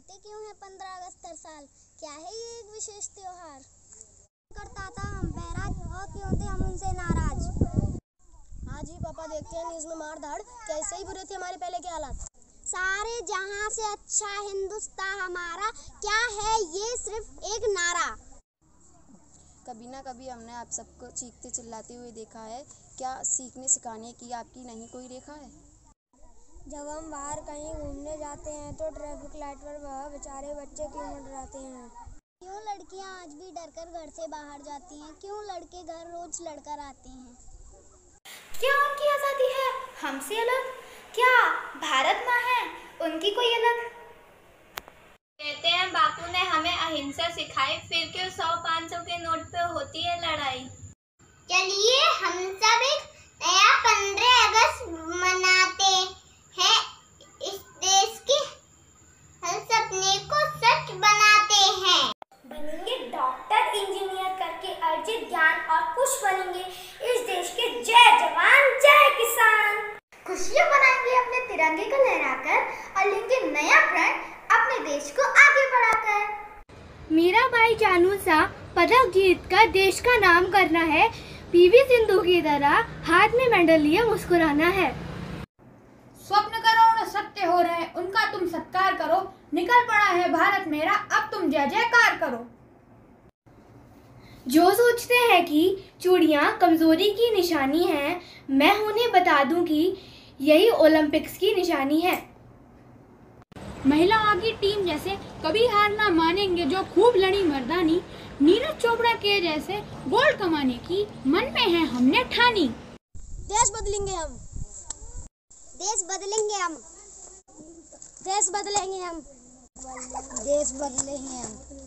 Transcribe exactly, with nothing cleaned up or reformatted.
मनाते क्यों हैं पंद्रह अगस्त हर साल? क्या है ये एक विशेष त्योहार? करता था हम बैराज और क्यों थे हम उनसे नाराज। हाँ जी पापा, देखते हैं न्यूज़ में मार धाड़, क्या ऐसे ही बुरे थे हमारे पहले के हालात? सारे जहां से अच्छा हिंदुस्तान हमारा, क्या है ये सिर्फ एक नारा। कभी ना कभी हमने आप सबको चीखते चिल्लाते हुए देखा है, क्या सीखने सिखाने की आपकी नहीं कोई रेखा है? जब हम बाहर कहीं घूमने जाते हैं तो ट्रैफिक लाइट पर वह बेचारे बच्चे क्यों मंडराते हैं? क्यों लड़कियां आज भी डरकर घर से बाहर जाती हैं? क्यों लड़के घर रोज लड़कर आते हैं? क्या उनकी आज़ादी है हमसे अलग? क्या भारत माँ है उनकी कोई अलग? कहते हैं बापू ने हमें अहिंसा सिखाई, फिर क्यों सौ पाँच सौ के नोट पे होती है लड़ाई। चलिए हम सब एक नया पंद्रह अगस्त मनाते हैं, इस देश के हर सपने को सच बनाते हैं। बनेंगे डॉक्टर इंजीनियर करके अर्जित ज्ञान और कुछ बनेंगे इस देश के जय जवान जय किसान। खुशियाँ बनाएंगे अपने तिरंगे को लहराकर और लेंगे नया प्रण अपने देश को आगे बढ़ाकर। मीराबाई जानू सा पदक जीत कर देश का नाम करना है, पीवी सिंधु की तरह हाथ में मेडल लिए मुस्कुराना है। स्वप्न करो सत्य हो रहे हैं, उनका तुम सत्कार करो, निकल पड़ा है भारत मेरा, अब तुम जय जयकार करो। जो सोचते हैं कि चूड़ियाँ कमजोरी की निशानी है, मैं उन्हें बता दूं कि यही ओलंपिक्स की निशानी है। महिलाओं की टीम जैसे कभी हार ना मानेंगे, जो खूब लड़ी मर्दानी, नीरज चोपड़ा के जैसे गोल्ड कमाने की मन में है हमने ठानी। देश बदलेंगे हम, देश बदलेंगे हम, देश बदलेंगे हम, देश बदलेंगे हम।